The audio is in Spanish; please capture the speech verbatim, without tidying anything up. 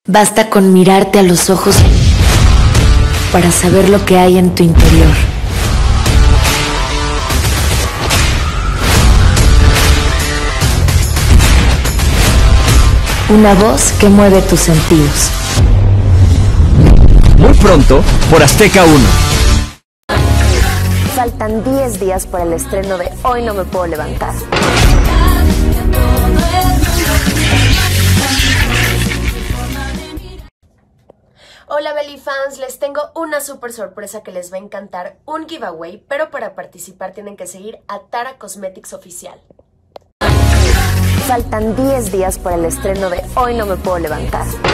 Basta con mirarte a los ojos para saber lo que hay en tu interior. Una voz que mueve tus sentidos. Muy pronto, por Azteca uno. Faltan diez días para el estreno de Hoy no me puedo levantar. Hola Belly fans, les tengo una super sorpresa que les va a encantar, un giveaway, pero para participar tienen que seguir a Tara Cosmetics Oficial. Faltan diez días para el estreno de Hoy no me puedo levantar.